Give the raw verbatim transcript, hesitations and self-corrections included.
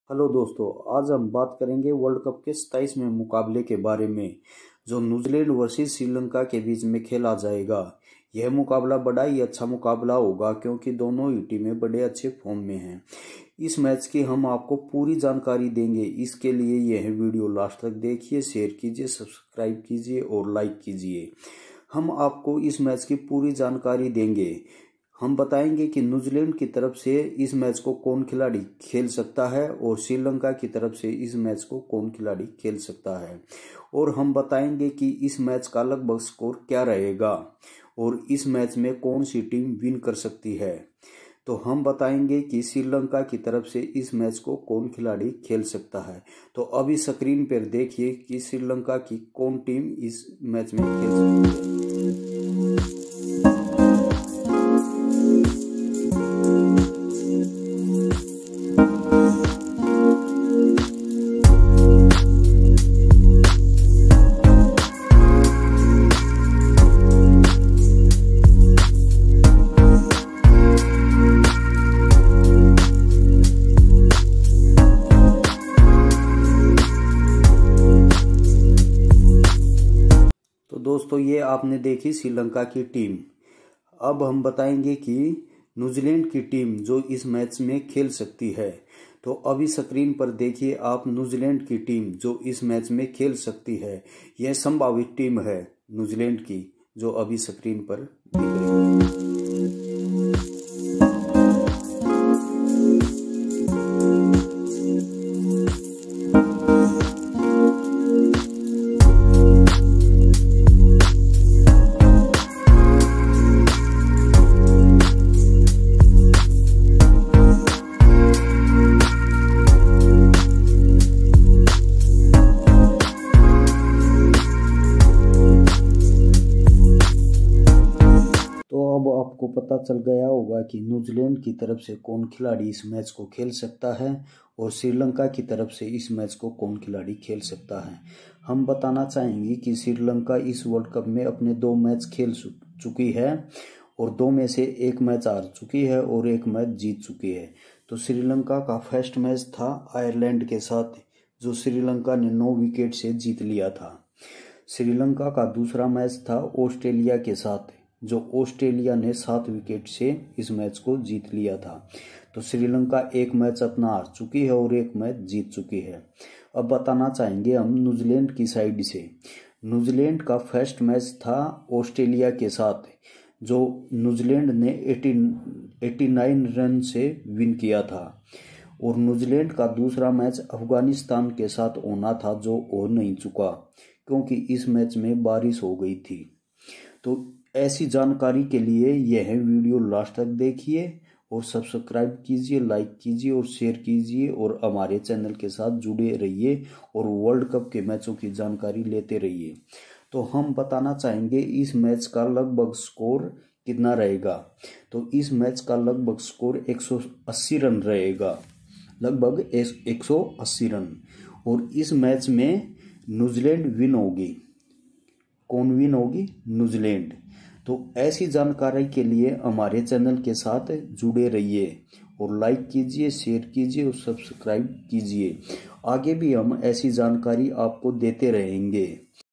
Hello दोस्तों, आज हम बात करेंगे वर्ल्ड कप के सत्ताईसवें मुकाबले के बारे में जो न्यूजीलैंड वर्सेस श्रीलंका के बीच में खेला जाएगा। यह मुकाबला बड़ा ही अच्छा मुकाबला होगा क्योंकि दोनों ही टीमें बड़े अच्छे फॉर्म में हैं। इस मैच की हम आपको पूरी जानकारी देंगे। इसके लिए यह वीडियो लास्ट तक देखिए, शेयर कीजिए, सब्सक्राइब कीजिए और लाइक कीजिए। हम आपको इस मैच की पूरी जानकारी देंगे। हम बताएंगे कि न्यूजीलैंड की तरफ से इस मैच को कौन खिलाड़ी खेल सकता है और श्रीलंका की तरफ से इस मैच को कौन खिलाड़ी खेल सकता है, और हम बताएंगे कि इस मैच का लगभग स्कोर क्या रहेगा और इस मैच में कौन सी टीम विन कर सकती है। तो हम बताएंगे कि श्रीलंका की तरफ से इस मैच को कौन खिलाड़ी खेल सकता है। तो अभी स्क्रीन पर देखिए कि श्रीलंका की कौन टीम इस मैच में खेल सकती है। दोस्तों, ये आपने देखी श्रीलंका की टीम। अब हम बताएंगे कि न्यूजीलैंड की टीम जो इस मैच में खेल सकती है। तो अभी स्क्रीन पर देखिए आप न्यूजीलैंड की टीम जो इस मैच में खेल सकती है। यह संभावित टीम है न्यूजीलैंड की जो अभी स्क्रीन पर दिख रही है। अब आपको पता चल गया होगा कि न्यूजीलैंड की तरफ से कौन खिलाड़ी इस मैच को खेल सकता है और श्रीलंका की तरफ से इस मैच को कौन खिलाड़ी खेल सकता है। हम बताना चाहेंगे कि श्रीलंका इस वर्ल्ड कप में अपने दो मैच खेल चुकी है और दो में से एक मैच हार चुकी है और एक मैच जीत चुकी है। तो श्रीलंका का फर्स्ट मैच था आयरलैंड के साथ जो श्रीलंका ने नौ विकेट से जीत लिया था। श्रीलंका का दूसरा मैच था ऑस्ट्रेलिया के साथ जो ऑस्ट्रेलिया ने सात विकेट से इस मैच को जीत लिया था। तो श्रीलंका एक मैच अपना हार चुकी है और एक मैच जीत चुकी है। अब बताना चाहेंगे हम न्यूजीलैंड की साइड से। न्यूजीलैंड का फर्स्ट मैच था ऑस्ट्रेलिया के साथ जो न्यूजीलैंड ने नवासी रन से विन किया था, और न्यूजीलैंड का दूसरा मैच अफगानिस्तान के साथ होना था जो हो नहीं चुका क्योंकि इस मैच में बारिश हो गई थी। तो ऐसी जानकारी के लिए यह वीडियो लास्ट तक देखिए और सब्सक्राइब कीजिए, लाइक कीजिए और शेयर कीजिए और हमारे चैनल के साथ जुड़े रहिए और वर्ल्ड कप के मैचों की जानकारी लेते रहिए। तो हम बताना चाहेंगे इस मैच का लगभग स्कोर कितना रहेगा। तो इस मैच का लगभग स्कोर एक सौ अस्सी रन रहेगा, लगभग एक सौ अस्सी रन, और इस मैच में न्यूजीलैंड विन होगी। कौन विन होगी? न्यूजीलैंड। तो ऐसी जानकारी के लिए हमारे चैनल के साथ जुड़े रहिए और लाइक कीजिए, शेयर कीजिए और सब्सक्राइब कीजिए। आगे भी हम ऐसी जानकारी आपको देते रहेंगे।